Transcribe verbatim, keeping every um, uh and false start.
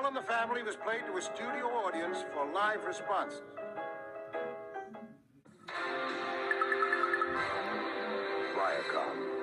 All in the Family was played to a studio audience for live responses. Viacom.